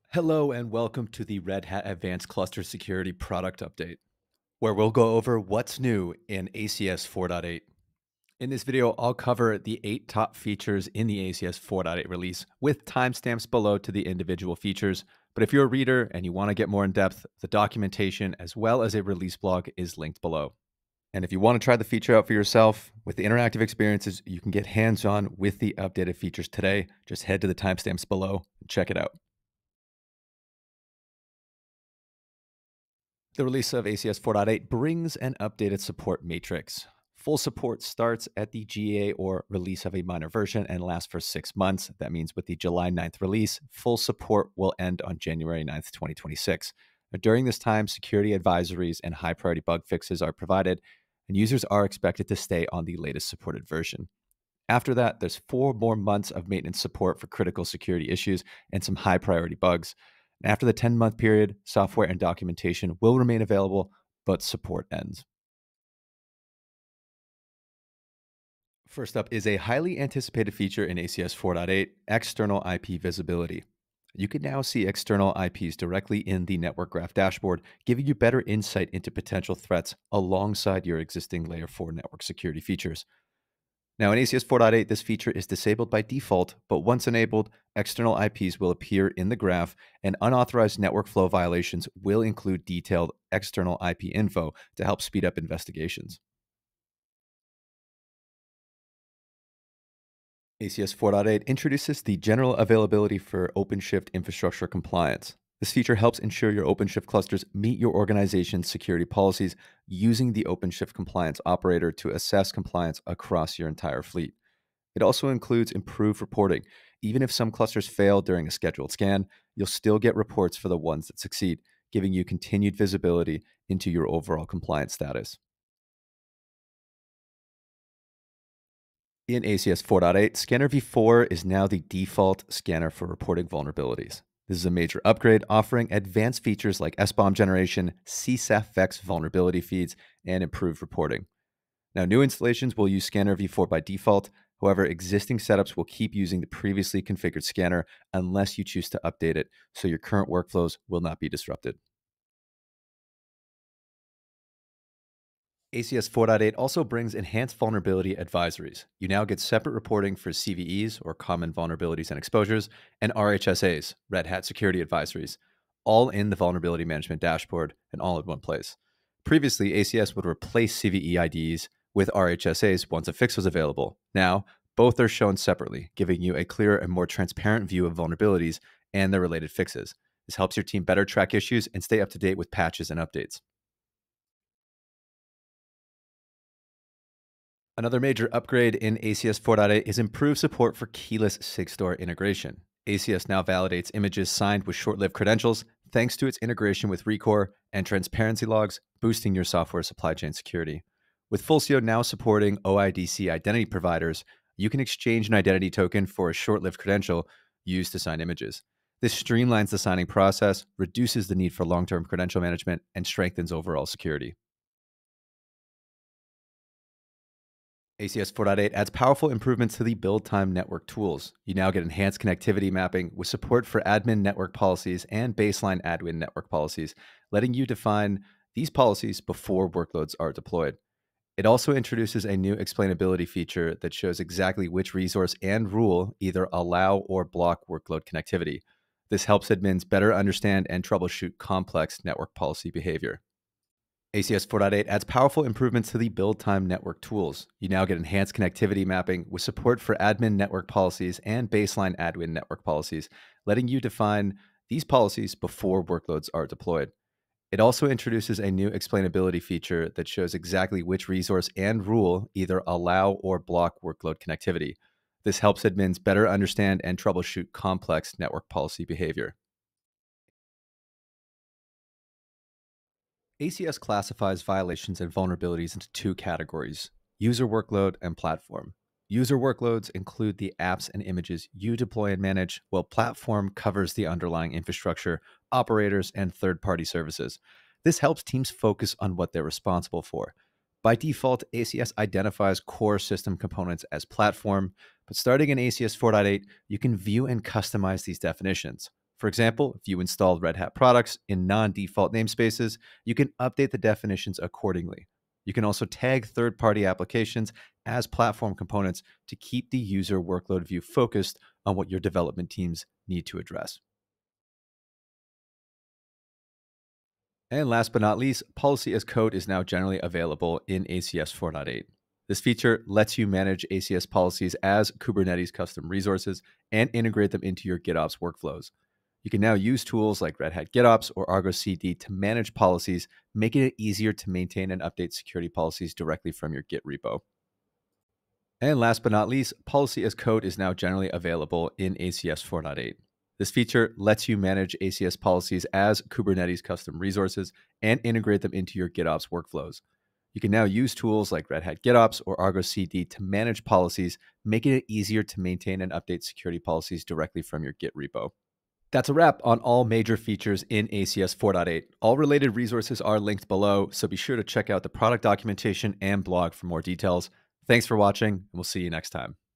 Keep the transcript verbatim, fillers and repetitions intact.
Hello and welcome to the Red Hat Advanced Cluster Security Product Update, where we'll go over what's new in A C S four point eight. In this video, I'll cover the eight top features in the A C S four point eight release with timestamps below to the individual features. But if you're a reader and you want to get more in depth, the documentation as well as a release blog is linked below. And if you want to try the feature out for yourself with the interactive experiences, you can get hands-on with the updated features today. Just head to the timestamps below and check it out. The release of A C S four point eight brings an updated support matrix. Full support starts at the G A or release of a minor version and lasts for six months. That means with the July ninth release, full support will end on January ninth, twenty twenty-six. Now, during this time, security advisories and high priority bug fixes are provided, and users are expected to stay on the latest supported version. After that, there's four more months of maintenance support for critical security issues and some high priority bugs. After the ten-month period, software and documentation will remain available, but support ends. First up is a highly anticipated feature in A C S four point eight, external I P visibility. You can now see external I Ps directly in the network graph dashboard, giving you better insight into potential threats alongside your existing layer four network security features. Now, in A C S four point eight, this feature is disabled by default, but once enabled, external I Ps will appear in the graph, and unauthorized network flow violations will include detailed external I P info to help speed up investigations. A C S four point eight introduces the general availability for OpenShift infrastructure compliance. This feature helps ensure your OpenShift clusters meet your organization's security policies using the OpenShift compliance operator to assess compliance across your entire fleet. It also includes improved reporting. Even if some clusters fail during a scheduled scan, you'll still get reports for the ones that succeed, giving you continued visibility into your overall compliance status. In A C S four point eight, Scanner v four is now the default scanner for reporting vulnerabilities. This is a major upgrade offering advanced features like S BOM generation, C S A F V E X vulnerability feeds, and improved reporting. Now, new installations will use Scanner v four by default. However, existing setups will keep using the previously configured scanner unless you choose to update it, so your current workflows will not be disrupted. A C S four point eight also brings enhanced vulnerability advisories. You now get separate reporting for C V Es, or common vulnerabilities and exposures, and R H S As, Red Hat Security Advisories, all in the vulnerability management dashboard and all in one place. Previously, A C S would replace C V E I Ds with R H S As once a fix was available. Now, both are shown separately, giving you a clearer and more transparent view of vulnerabilities and their related fixes. This helps your team better track issues and stay up to date with patches and updates. Another major upgrade in A C S four point eight is improved support for keyless Sigstore integration. A C S now validates images signed with short-lived credentials thanks to its integration with Rekor and transparency logs, boosting your software supply chain security. With Fulcio now supporting O I D C identity providers, you can exchange an identity token for a short-lived credential used to sign images. This streamlines the signing process, reduces the need for long-term credential management, and strengthens overall security. A C S four point eight adds powerful improvements to the build time network tools. You now get enhanced connectivity mapping with support for admin network policies and baseline admin network policies, letting you define these policies before workloads are deployed. It also introduces a new explainability feature that shows exactly which resource and rule either allow or block workload connectivity. This helps admins better understand and troubleshoot complex network policy behavior. A C S four point eight adds powerful improvements to the build time network tools. You now get enhanced connectivity mapping with support for admin network policies and baseline admin network policies, letting you define these policies before workloads are deployed. It also introduces a new explainability feature that shows exactly which resource and rule either allow or block workload connectivity. This helps admins better understand and troubleshoot complex network policy behavior. A C S classifies violations and vulnerabilities into two categories: user workload and platform. User workloads include the apps and images you deploy and manage, while platform covers the underlying infrastructure, operators, and third-party services. This helps teams focus on what they're responsible for. By default, A C S identifies core system components as platform, but starting in A C S four point eight, you can view and customize these definitions. For example, if you installed Red Hat products in non default namespaces, you can update the definitions accordingly. You can also tag third party applications as platform components to keep the user workload view focused on what your development teams need to address. And last but not least, policy as code is now generally available in A C S four point eight. This feature lets you manage A C S policies as Kubernetes custom resources and integrate them into your GitOps workflows. You can now use tools like Red Hat GitOps or Argo C D to manage policies, making it easier to maintain and update security policies directly from your Git repo. And last but not least, policy as code is now generally available in A C S four point eight. This feature lets you manage A C S policies as Kubernetes custom resources and integrate them into your GitOps workflows. You can now use tools like Red Hat GitOps or Argo C D to manage policies, making it easier to maintain and update security policies directly from your Git repo. That's a wrap on all major features in A C S four point eight. All related resources are linked below, so be sure to check out the product documentation and blog for more details. Thanks for watching, and we'll see you next time.